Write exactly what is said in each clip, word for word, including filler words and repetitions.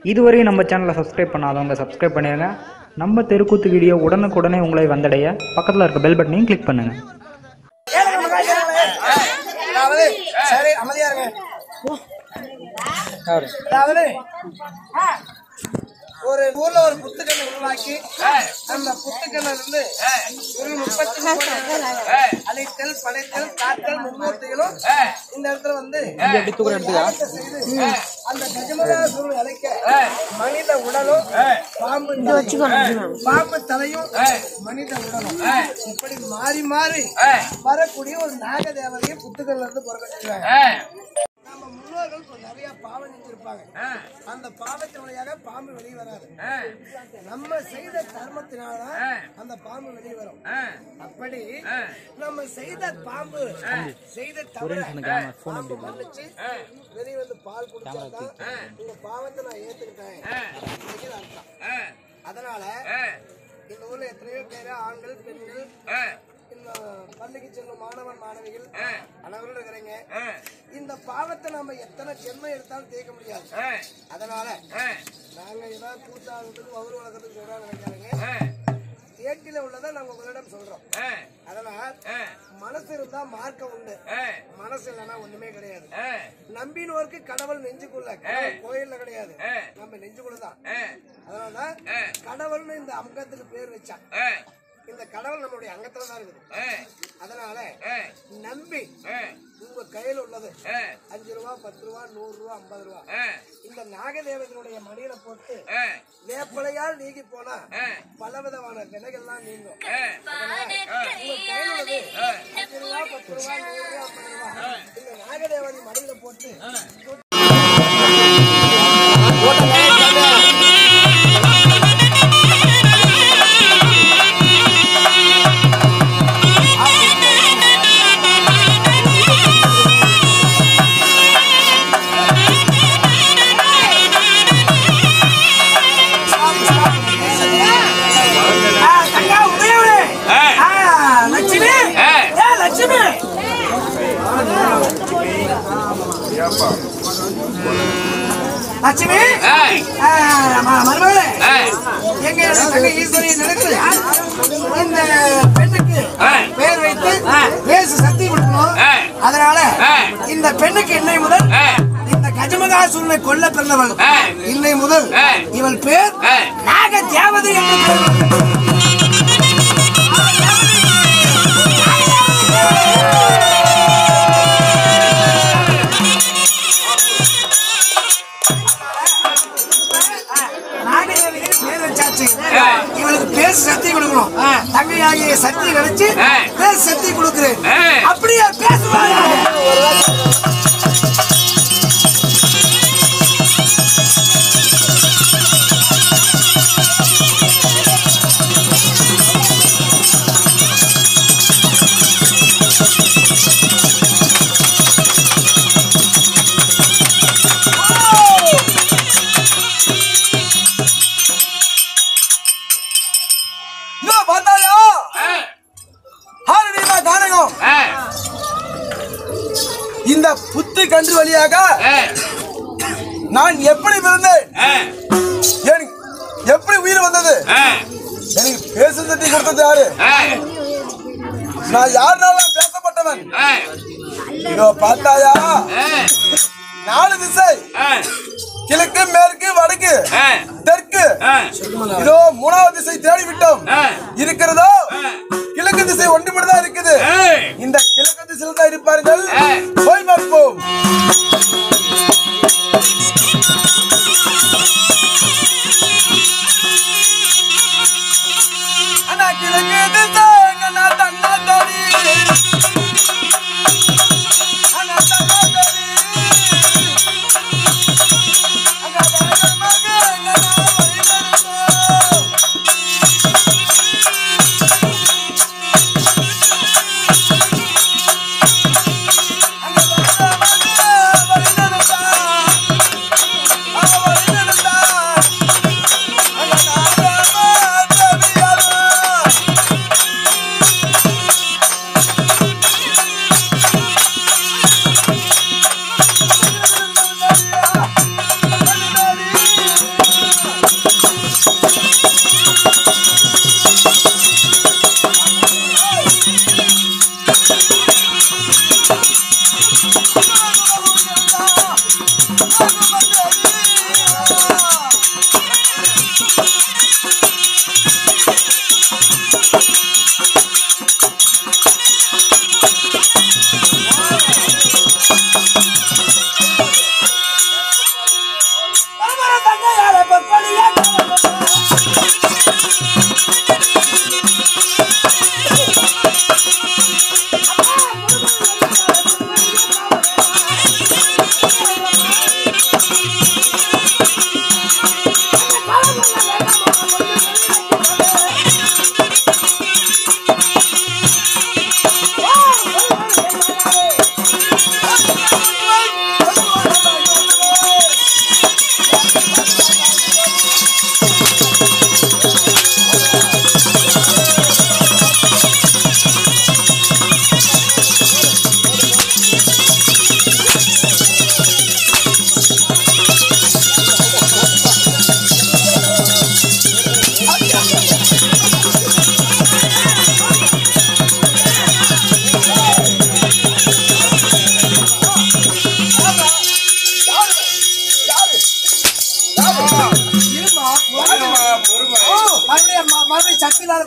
இதுவரை நம்ம சேனலை சப்ஸ்கிரைப் பண்ணாதவங்க சப்ஸ்கிரைப் பண்ணிடுங்க. நம்ம தெருக்கூத்து வீடியோ உடனுக்குடனே உங்களை வந்தடைய பக்கத்தில் இருக்க பெல் பட்டனையும் கிளிக் பண்ணுங்க. சரி அமைதியா இருங்க. ஒரு ஊர்ல ஒரு புத்துக்கண்ணை உருவாக்கி அந்த புத்துக்கண்ண இருந்து ஒரு முப்பத்தி அழைத்தல் படைத்தல் காத்தல் மும்மூர்த்திகளும் இந்த இடத்துல வந்து அந்த கஜமகாசுரனை அழைக்க மனித உடலும் பாம்பு பாம்பு தலையும் மனித உடலும் இப்படி மாறி மாறி வரக்கூடிய ஒரு நாக தேவதையை புத்துக்கண்ல இருந்து புறப்பட்டிருக்காங்க. நம்ம முன்னோர்கள் நிறைய பாவம் செஞ்சிருப்பாங்க. அந்த பாவத்தின் வழியாக பாம்பு வெளியே வராது. நம்ம செய்த தர்மத்தினால்தான் அந்த பாம்பு வெளியே வரும். அப்படி நம்ம செய்த பாம்பு செய்த தவறு பாம்பு மன்னிச்சு வெளியே வந்து பால் குடிச்சாதான் இந்த பாவத்தை நான் ஏத்துக்கிட்டேன் அர்த்தம். அதனால இந்த ஊர்ல எத்தனையோ பேரு ஆண்கள் பெண்கள் பள்ளிக்கு செல்லும் மாணவன் மாணவிகள் அனைவரும் இருக்கிறீங்க. இந்த பாவத்தை நம்ம எத்தனை ஜென்மம் எடுத்தாலும் தேய்க்க முடியாது. அதனால நாங்க ஏதாவது கூத்தாடுறதுக்கு வவுறு வளர்க்கறதுக்கு சொல்றாங்க நினைக்காதீங்க. ஏட்டில உள்ளதை நாங்க உங்களிடம் சொல்றோம். அதனால மனசு இருந்தா மார்க்கம் உண்டு, மனசு இல்லைன்னா ஒண்ணுமே கிடையாது. நம்பினோருக்கு கடவுள் நெஞ்சுக்குள்ள, கோயில்ல கிடையாது, நம்ம நெஞ்சுக்குள்ளதான். அதனாலதான் கடவுள்னு இந்த அங்கத்துக்கு பேர் வச்சா. இந்த கடவுள் நம்மளுடைய அங்கத்துல தான் இருக்குது. அதனால நம்பி உங்க கையில் உள்ளது அஞ்சு ரூபா பத்து ரூபா நூறு ரூபா ஐம்பது ரூபா இந்த நாகதேவனுடைய மடியில போட்டு வேப்பலையால் நீங்கி போனா பலவிதமான வினைகள்லாம் நீங்கும். உங்க கையில் உள்ளது அஞ்சு ரூபா பத்து ரூபா நூறு ரூபா ஐம்பது ரூபா இந்த நாகதேவனை மடியில போட்டு லட்சுமி மருமகளே எங்க தங்க ஈஸ்வரி நடக்குது. இந்த பெண்ணுக்கு பேர் வைத்து பேசு சக்தி கொடுக்கணும். அதனால இந்த பெண்ணுக்கு இன்னை முதல் இந்த கஜமகாசுரனை கொல்ல பிறந்தவள் இன்னை முதல் இவள் பேர் நாக தேவதை என்று பேர். இவளுக்கு பேச சக்தி கொடுக்கணும். தங்கையாகிய சக்தி நினைச்சு பேச சக்தி கொடுக்கிறேன். அப்படியே பேசுவாங்க. இந்த புத்து கன்று வழியாக நான் எப்படி பிறந்தேன், எப்படி உயிர் வந்தது, எனக்கு பேச சக்தி கொடுத்தது யாரு, நான் யாருனாலும் பேசப்பட்டவன். இதோ பார்த்தாயா, நாலு திசை கிழக்கு மேற்கு வடக்கு தெற்கு, இதோ மூணாவது திசை தேடிவிட்டோம். இருக்கிறதோ கிழக்கு திசை ஒன்று மட்டும் தான் இருக்குது. இந்த கிழக்கு திசையில் தான் இருப்பார்கள். போய் பார்ப்போம். ஆனா கிழக்கு திசை தன்னா தோடி ஆனா தன்னா தோடி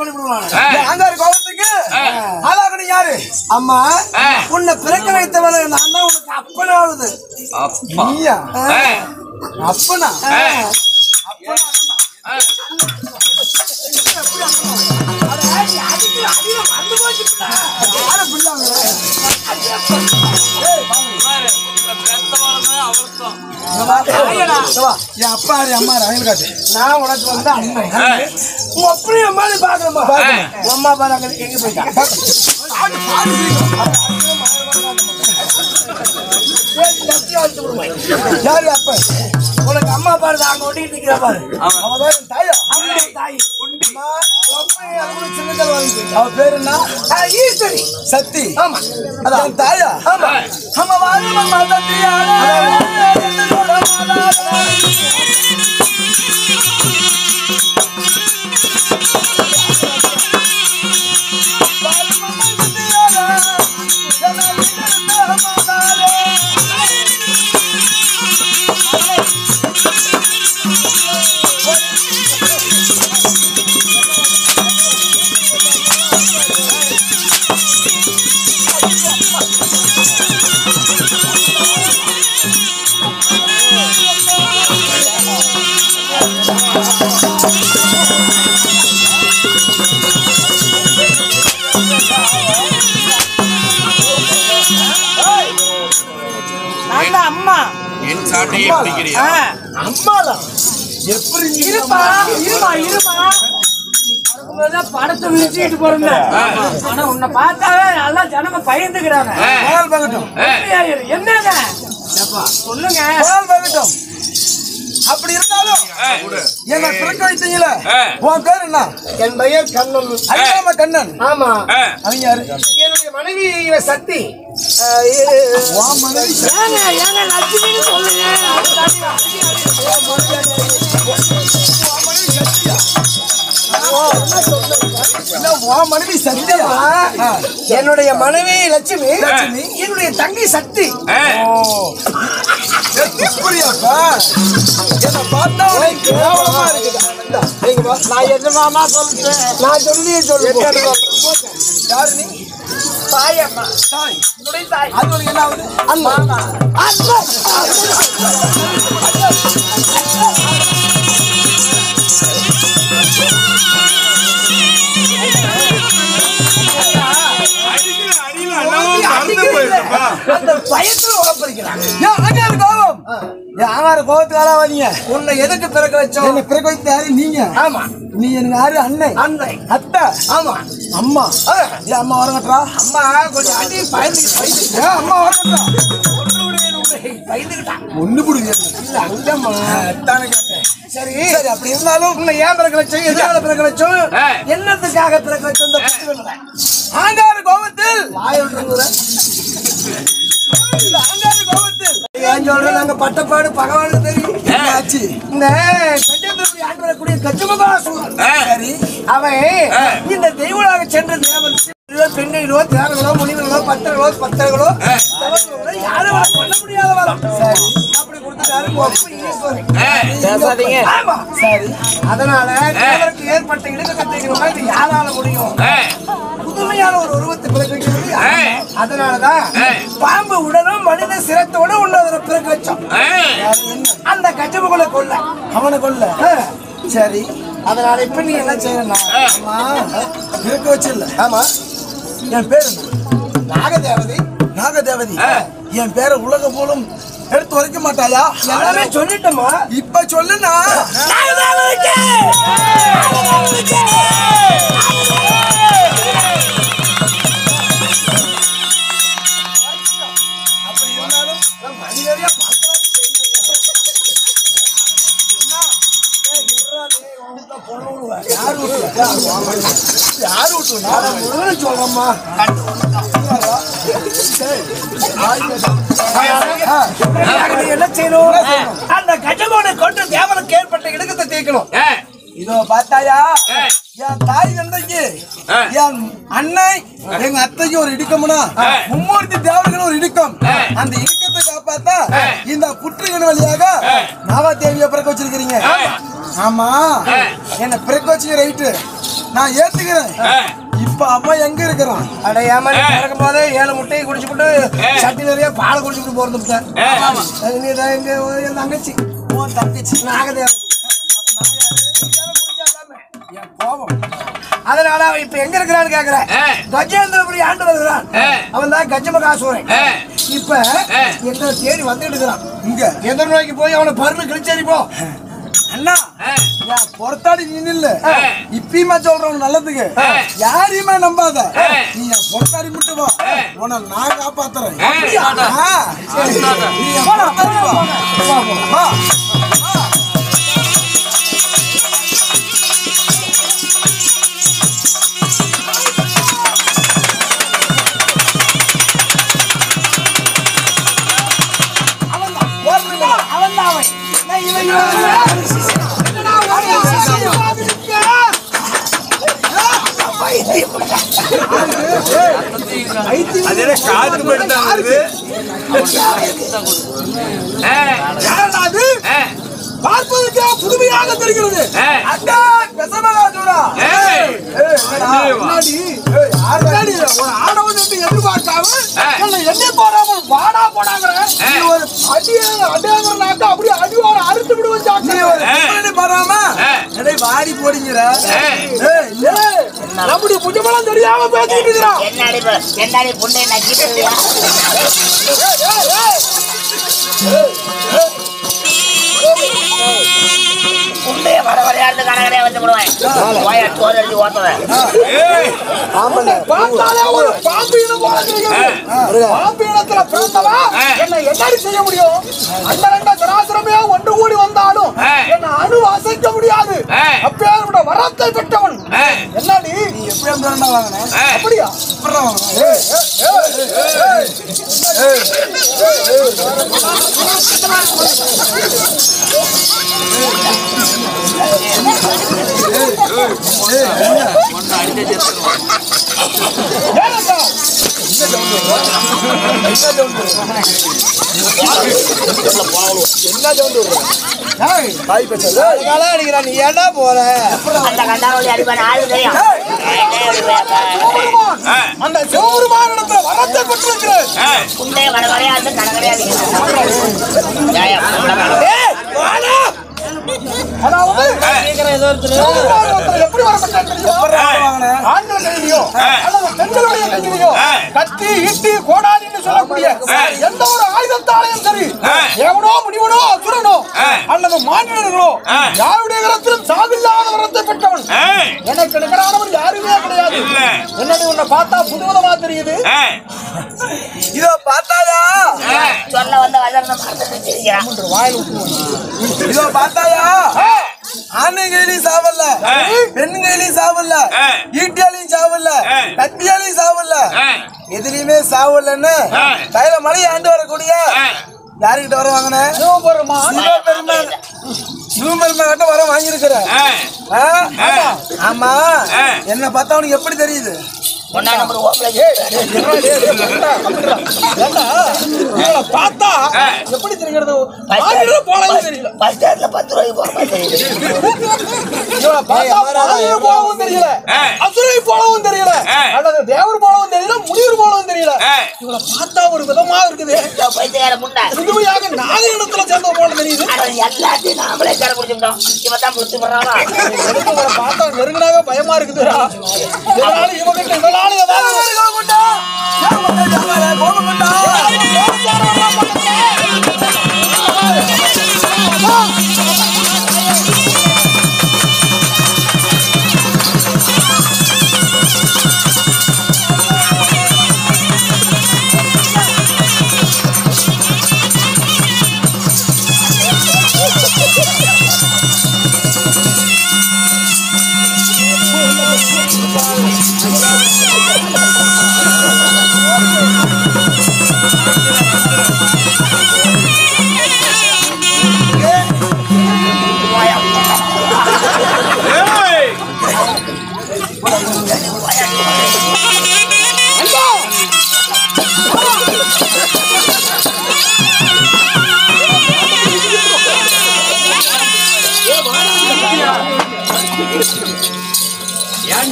பண்ணி விடுவாங்க அங்காரு கோபத்துக்கு ஆளாகணும் யாரு அம்மா உன்னை பிறக்க வைத்தவரை நான் தான் உனக்கு அப்பனாவது நீயா அப்பனா என் அப்பா அம்மா காட்டு நான் உனக்கு வந்து அண்ணன் அப்படி அம்மா பாக்கணுமா அம்மா பாரு எங்க போயிட்டா யாரு அப்ப உனக்கு அம்மா பாரு அங்க ஒட்டிட்டு இருக்கிற பாரு அவன் தாயா தாய் அவ பேரு என்ன ஈஸ்வரி சக்தி ஆமா அதான் தாயா ஆமா அம்மா வாரு அம்மா தத்தியா அம்மா என் சாட்டையை பிடிக்கிறியா அம்மாதான் எப்படி இருப்பா இருமா இருமா படத்தை விழிச்சுட்டு போறேன் ஆனா உன்னை பார்த்தாவே நல்லா ஜனங்க பயந்துக்கிறாங்க என்னங்க சொல்லுங்க அப்படி இருந்தாலும் என்ன பிறக்க வைத்தீங்களே உன் பேர் என்ன என் பெயர் கண்ணன் அரியாம கண்ணன் ஆமா அவங்க யாரு என்னுடைய மனைவி சக்தி மனைவி சக்தியா என்னுடைய மனைவி லட்சுமி என்னுடைய தங்கை சக்தி எப்படியாப்பா என்ன பார்த்தா நான் என்னமா சொல்றேன் நான் சொல்லி சொல்றேன் யாரு நீ தாய் அம்மா தாய் தாய் அது ஒரு என்ன ஆகுது அம்மா உன்னை எதுக்கு பிறக்க வச்சோம் என்ன பிறக்க வைத்த யாரு நீங்க ஆமா நீ எனக்கு யாரு அண்ணன் அண்ணன் அத்தை ஆமா அம்மா ஏன் அம்மா வரங்கட்டா அம்மா கொஞ்சம் அடி பயந்து அம்மா வரங்கட்டா ஒண்ணு புடுங்க இல்ல அங்கம்மா தானே கேட்டேன் சரி சரி அப்படி இருந்தாலும் உன்னை ஏன் பிறக்க வச்சோம் எதுக்காக பிறக்க வச்சோம் என்னத்துக்காக பிறக்க வச்சோம் இந்த புத்தி ஆங்கார கோபத்தில் ஆங்கார கோபத்தில் ஏன் சொல்றேன் நாங்க பட்டப்பாடு பகவானுக்கு தெரியும் ஆச்சு இந்த கஜேந்திரபுரி ஆண்டு வரக்கூடிய கஜமுகாசுரன் சரி அவன் இந்த தெய்வனாக சென்ற தேவன் பெண்ணிலோ தேவர்களோ முனிவர்களோ பத்தர்களோ பத்தர்களோ யாரும் பண்ண முடியாத வரும் அப்படி கொடுத்துட்டாரு சரி அதனால தேவருக்கு ஏற்பட்ட இடுக்கத்தை இது யாரால முடியும் புதுமையான ஒரு உருவத்தை பிறக்க வைக்க முடியும் அதனாலதான் பாம்பு உடனும் மனித சிரத்தோட உன்னத பிறக்க வச்சோம் அந்த கஜமுகளை கொல்ல அவனை கொல்ல சரி அதனால இப்ப நீ என்ன செய்யணும் பிறக்க வச்சிடல ஆமா என் பேரு நாகதேவதி நாகதேவதி என் பேரை உலக போலும் எடுத்து வரைக்க மாட்டாயா எல்லாமே சொல்லிட்டோமா இப்ப சொல்லுனா அப்படி இருந்தாலும் மனிதரையா யாரு சொல்றம்மா என்ன செய்யணும் அந்த கஜமோனை கொண்டு தேவனுக்கு ஏற்பட்ட இடுக்கத்தை தீர்க்கணும் இதோ பார்த்தாயா என் தாய் தந்தைக்கு என் அண்ணன் எங்க அத்தைக்கு ஒரு இடுக்கம்னா மும்மூர்த்தி தேவர்கள் ஒரு இடுக்கம் அந்த இடுக்கத்தை காப்பாத்தா இந்த புற்றுகன் வழியாக நாவா தேவியை பிறக்க வச்சிருக்கிறீங்க ஆமா என்ன பிறக்க வச்சுங்க ரைட்டு நான் ஏத்துக்கிறேன். இப்ப அவன் எங்க இருக்கிறான்? அட ஏமா நீ பிறக்கும் போதே ஏழு முட்டையை குடிச்சுட்டு சட்டி நிறைய பால் குடிச்சுட்டு போறது நீ எங்க என் தங்கச்சி உன் தங்கச்சி நாகதேவன் என் கோபம். அதனால அவன் இப்ப எங்க இருக்கிறான்னு கேக்குறேன். கஜேந்திரபுரி ஆண்டு வருகிறான். அவன் தான் கஜமகாசூரன். இப்ப எங்களை தேடி வந்துட்டு இருக்கிறான். இங்க எதிர் நோக்கி போய் அவனை பருன்னு கிழிச்சேரி போ. அண்ணா பொறுத்தாடி நீ இல்ல இப்பயுமே சொல்றவன் நல்லதுக்கு யாரையுமே நம்பாத. நீ என் பொறுத்தாடி மட்டும் வா, உன்னை நான் காப்பாத்துறேன். நீ என் பொறுத்தாடி வா. பார்ப்பதற்கு புதுமையாக தெரிகிறது. எண்ணெய் போடாமல் வாடா போடாங்கிற ஒரு அடியாங்க அப்படியே அடிவார அறுத்து விடுவேன். பாராம வாடி போடுங்கிற அப்படி புஜமெல்லாம் தெரியாம பேசிட்டு இருக்கிறான். என்னடி பொண்ணை நக்கிட்டு உண்மையை வர வரையாண்டு கணக்கடையா வச்சு விடுவேன். சோறு அடிச்சு ஓட்டுவேன். பாம்பு இனத்துல பிறந்தவா என்ன என்னடி செய்ய முடியும்? அந்த ரெண்ட சராசரமே ஒன்று கூடி வந்தாலும் என்ன அணு அசைக்க முடியாது. அப்பேரோட வரத்தை பெற்றவன் என்னடி நீ எப்படி வாங்கின? அப்படியா நீ ஏண்டா போற? அந்த கண்டாரோலி அடிப்பான ஆளு தெரியும். அந்த சிவபெருமானிடத்துல வரத்தை பெற்றிருக்கிறேன். உண்மையை வர வரையாண்டு கணக்கடையா எப்படி கத்தி ஈட்டி கோடாலின்னு சொல்லக்கூடிய எந்த ஒரு ஆயுதத்தாலையும் சரி எவனோ முடிவனோ அசுரனோ அல்லது மாநிலர்களோ யாருடைய கரத்திலும் சாவில்லாத வரத்தை பெற்றவன். எனக்கு நிகரானவன் யாருமே கிடையாது. என்னடி உன்னை பார்த்தா புதுவிதமா தெரியுது. இதோ பார்த்தாயா சொல்ல வந்த வளர்ந்த வாயில் இதோ பார்த்தாயா ஆண்கையிலையும் சாவல்ல, பெண்கையிலையும் சாவல்ல, ஈட்டியாலையும் சாவல்ல, கத்தியாலையும் சாவல்ல, எதுலையுமே சாவல்லன்னு கையில மலையை ஆண்டு வரக்கூடிய யாருக்கிட்ட வர வாங்கின? சிவபெருமான். சிவபெருமான் சிவபெருமான் கிட்ட வர வாங்கியிருக்கிற. ஆமா, என்ன பார்த்தா உனக்கு எப்படி தெரியுது? பார்த்தா எப்படி தெரிகிறது? பத்து ரூபாய்க்கு போகவும் தெரியல, அசுரை போலவும் தெரியல, அல்லது தேவர் போலவும் தெரியல, முனிவர் போலவும் தெரியல. இவளை பார்த்தா ஒரு விதமா இருக்குது. புதுமையாக நாலு இடத்துல சேர்ந்த போல தெரியுது. எல்லாத்தையும் நாமளே கரை பிடிச்சிட்டோம். இவன் தான் பிடிச்சி போடுறான். பார்த்தா நெருங்கினாக பயமா இருக்குதுடா. இதனால இவங்கிட்ட இதனால ஏதாவது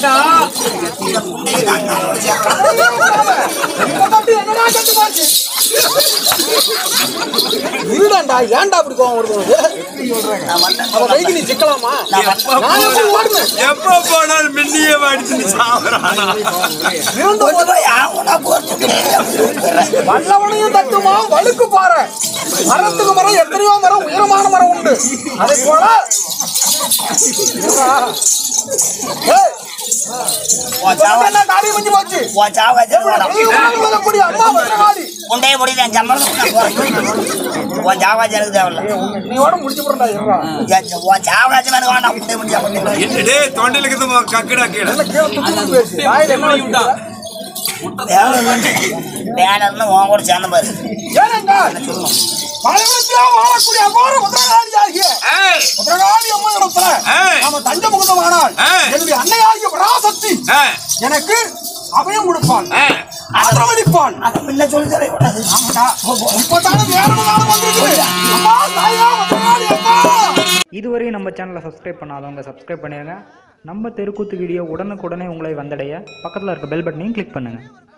ஏண்டா இருடாண்டா ஏன்டா அப்படி கோவம் வருது அவன் கைக்கு நீ சிக்கலாமா எப்ப போனாலும் மின்னியே அடிச்சு சாப்பிடறானா வல்லவனையும் தட்டுமா வழுக்கு பாரு மரத்துக்கு மரம் எத்தனையோ மரம் உயரமான மரம் உண்டு அதே போல உண்டைய முடியல சம்பளம் ஜாவாஜ் எனக்கு தேவையில்ல நீ ஓட முடிச்சு போறா ஜாவராஜ் வேணும் வேண்டாம் உண்டை முடிஞ்சா என்னடே தொண்டையில கக்கடா கீழே வேலைன்னு உன் கூட சேர்ந்த பாரு வாழக்கூடிய அகோர முதலாளியாகிய முதலாளி அம்மாவிடத்துல நாம தஞ்ச முகந்தமானால் என்னுடைய அன்னையாகிய பராசக்தி எனக்கு அபயம் கொடுப்பான் ஆதரவளிப்பான் அதை முன்ன சொல்லி தரக்கூடாது இதுவரை நம்ம சேனலை சப்ஸ்கிரைப் பண்ணாதவங்க சப்ஸ்கிரைப் பண்ணிடுங்க. நம்ம தெருக்கூத்து வீடியோ உடனுக்குடனே உங்களை வந்தடைய பக்கத்தில் இருக்க பெல் பட்டனையும் கிளிக் பண்ணுங்கள்.